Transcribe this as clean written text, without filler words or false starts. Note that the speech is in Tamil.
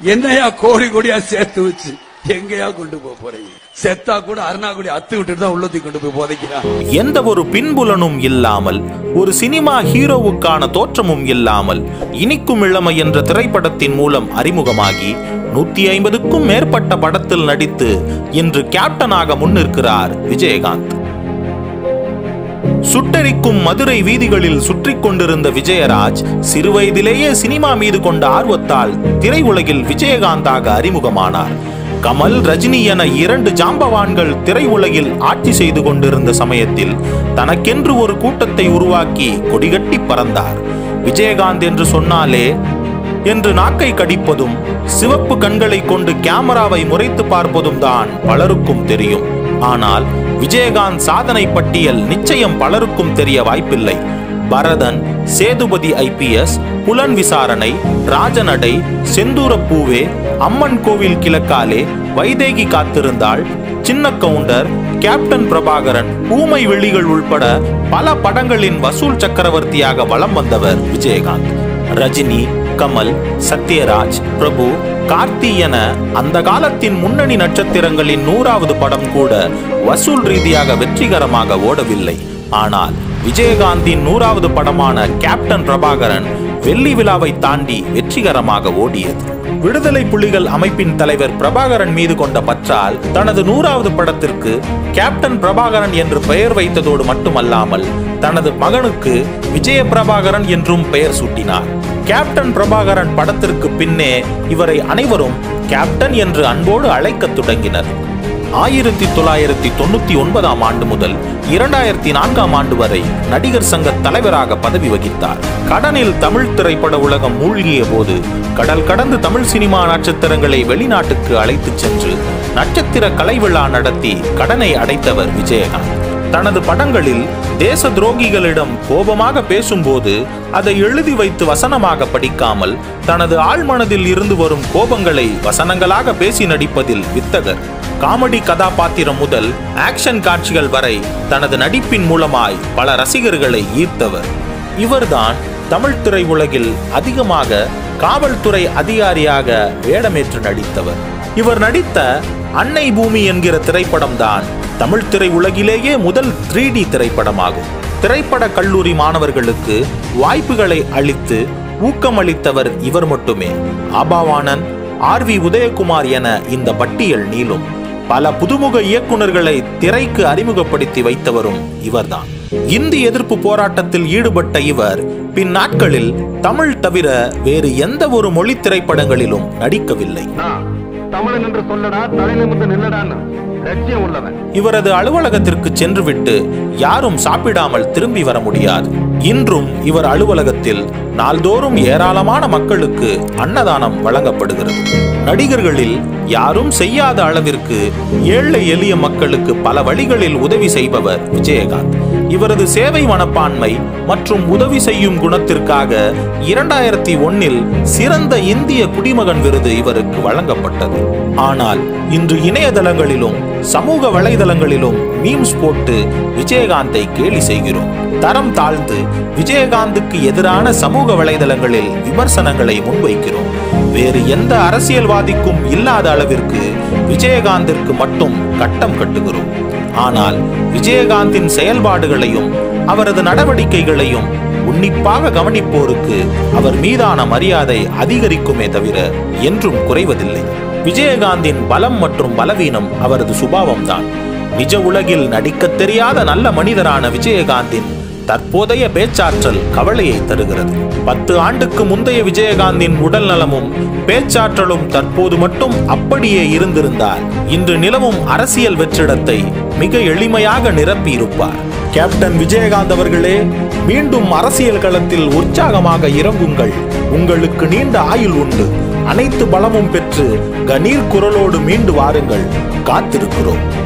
என்னையா கோடி கோடியா சேர்த்து வச்சு எங்கயா கொண்டு போறீங்க? செத்தா கூட அருணாக்குடி அத்து விட்டுட்டு தான் உள்ளத்தி கொண்டு போய் போதைக்கிறான். எந்த ஒரு பின்புலனும் இல்லாமல், ஒரு சினிமா ஹீரோவுக்கான தோற்றமும் இல்லாமல் இனிக்கும் இளமை என்ற திரைப்படத்தின் மூலம் அறிமுகமாகி 150க்கும் மேற்பட்ட படத்தில் நடித்து இன்று கேப்டனாக முன்னிற்கிறார் விஜயகாந்த். சுட்டெரிக்கும் மதுரை வீதிகளில் சுற்றி கொண்டிருந்த விஜயராஜ் சிறுவயதிலேயே சினிமா மீது கொண்ட ஆர்வத்தால் திரையுலகில் விஜயகாந்தாக அறிமுகமானார். கமல், ரஜினி என 2 ஜாம்பவான்கள் திரையுலகில் ஆட்சி செய்து கொண்டிருந்த சமயத்தில் தனக்கென்று ஒரு கூட்டத்தை உருவாக்கி கொடிகட்டி பறந்தார். விஜயகாந்த் என்று சொன்னாலே என்று நாக்கை கடிப்பதும் சிவப்பு கண்களை கொண்டு கேமராவை முறைத்து பார்ப்பதும் தான் பலருக்கும் தெரியும். ஆனால் விஜயகாந்த் சாதனை பட்டியல் நிச்சயம் பலருக்கும் தெரிய வாய்ப்பில்லை. பரதன், சேதுபதி IPS, புலன் விசாரணை, ராஜநடை, செந்தூர பூவே, அம்மன் கோவில் கிழக்காலே, வைதேகி காத்திருந்தாள், சின்ன கவுண்டர், கேப்டன் பிரபாகரன், ஊமை வெளிகள் உள்பட பல படங்களின் வசூல் சக்கரவர்த்தியாக வலம் வந்தவர் விஜயகாந்த். ரஜினி, கமல், சத்யராஜ், பிரபு, கார்த்தி என அந்த காலத்தின் முன்னணி நட்சத்திரங்களின் 100வது படம் கூட வசூல் ரீதியாக வெற்றிகரமாக ஓடவில்லை. ஆனால் விஜயகாந்தின் 100வது படமான கேப்டன் பிரபாகரன் வெள்ளி விழாவை தாண்டி வெற்றிகரமாக ஓடியது. விடுதலை புலிகள் அமைப்பின் தலைவர் பிரபாகரன் மீது கொண்ட பற்றால் தனது 100வது படத்திற்கு கேப்டன் பிரபாகரன் என்று பெயர் வைத்ததோடு மட்டுமல்லாமல் தனது மகனுக்கு விஜய பிரபாகரன் என்றும் பெயர் சூட்டினார். கேப்டன் பிரபாகரன் படத்திற்கு பின்னே இவரை அனைவரும் கேப்டன் என்று அன்போடு அழைக்க தொடங்கினர். 1999ஆம் ஆண்டு முதல் 2004ஆம் ஆண்டு வரை நடிகர் சங்க தலைவராக பதவி வகித்தார். கடனில் தமிழ் திரைப்பட உலகம் மூழ்கிய போது கடல் கடந்து தமிழ் சினிமா நட்சத்திரங்களை வெளிநாட்டுக்கு அழைத்துச் சென்று நட்சத்திர கலை விழா நடத்தி கடனை அடைத்தவர் விஜயகாந்த். தனது படங்களில் தேச துரோகிகளிடம் கோபமாக பேசும்போது அதை எழுதி வைத்து வசனமாக படிக்காமல் தனது ஆழ்மனதில் இருந்து வரும் கோபங்களை வசனங்களாக பேசி நடிப்பதில் வித்தகர். காமெடி கதாபாத்திரம் முதல் ஆக்ஷன் காட்சிகள் வரை தனது நடிப்பின் மூலமாய் பல ரசிகர்களை ஈர்த்தவர். இவர்தான் தமிழ் திரை உலகில் அதிகமாக காவல்துறை அதிகாரியாக வேடமேற்று நடித்தவர். இவர் நடித்த அன்னை பூமி என்கிற திரைப்படம் தான் தமிழ் திரை உலகிலேயே முதல் 3D திரைப்படமாகும். திரைப்பட கல்லூரி மாணவர்களுக்கு வாய்ப்புகளை அளித்து ஊக்கமளித்தவர் இவர் மட்டுமே. ஆபாவாணன், RV உதயகுமார் என இந்த பட்டியல் நீளும். பல புதுமுக இயக்குநர்களை திரைக்கு அறிமுகப்படுத்தி வைத்தவரும் இவர்தான். இந்தி எதிர்ப்பு போராட்டத்தில் ஈடுபட்ட இவர் பின் நாட்களில் தமிழ் தவிர வேறு எந்த ஒரு மொழி திரைப்படங்களிலும் நடிக்கவில்லை. தமிழன் என்று சொல்லடா, தலைநிமிர்ந்து நில்லடான்னு லட்சியம் உள்ளவன். இவரது அலுவலகத்திற்கு சென்றுவிட்டு யாரும் சாப்பிடாமல் திரும்பி வர முடியாது. இன்றும் இவர் அலுவலகத்தில் நாள்தோறும் ஏராளமான மக்களுக்கு அன்னதானம் வழங்கப்படுகிறது. நடிகர்களில் யாரும் செய்யாத அளவிற்கு ஏழை எளிய மக்களுக்கு பல வழிகளில் உதவி செய்பவர் விஜயகாந்த். இவரது சேவை மனப்பான்மை மற்றும் உதவி செய்யும் குணத்திற்காக 2001இல் சிறந்த இந்திய குடிமகன் விருது இவருக்கு வழங்கப்பட்டது. ஆனால் இன்று இணையதளங்களிலும் சமூக வலைதளங்களிலும் மீம்ஸ் போட்டு விஜயகாந்தை கேலி செய்கிறோம். தரம் தாழ்ந்து விஜயகாந்துக்கு எதிரான சமூக வலைதளங்களில் விமர்சனங்களை முன்வைக்கிறோம். வேறு எந்த அரசியல்வாதிக்கும் இல்லாத அளவிற்கு விஜயகாந்திற்கு மட்டும் கட்டம் கட்டுகிறோம். ஆனால் விஜயகாந்தின் செயல்பாடுகளையும் அவரது நடவடிக்கைகளையும் உன்னிப்பாக கவனிப்போருக்கு அவர் மீதான மரியாதை அதிகரிக்குமே தவிர என்றும் குறைவதில்லை. விஜயகாந்தின் பலம் மற்றும் பலவீனம் அவரது சுபாவம்தான். நிஜ உலகில் நடிக்க தெரியாத நல்ல மனிதரான விஜயகாந்தின் தற்போதைய பேச்சாற்றல் கவலையை தருகிறது. 10 ஆண்டுக்கு முந்தைய விஜயகாந்தின் உடல் நலமும் பேச்சாற்றலும் தற்போது மட்டும் அப்படியே இருந்திருந்தால் இன்று நிலவும் அரசியல் வெற்றிடத்தை மிக எளிமையாக நிரப்பி இருப்பார். கேப்டன் விஜயகாந்த் அவர்களே, மீண்டும் அரசியல் களத்தில் உற்சாகமாக இறங்குங்கள். உங்களுக்கு நீண்ட ஆயுள் உண்டு. அனைத்து பலமும் பெற்று கணீர் குரலோடு மீண்டு வாருங்கள். காத்திருக்கிறோம்.